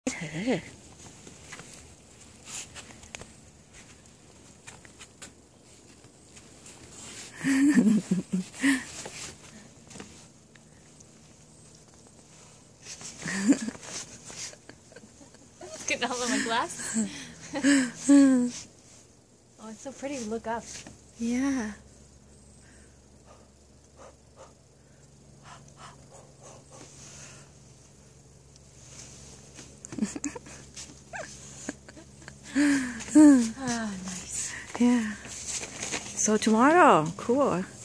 Getting all of my glasses. Oh, it's so pretty to look up. Yeah. Ah, nice. Yeah. So tomorrow, cool.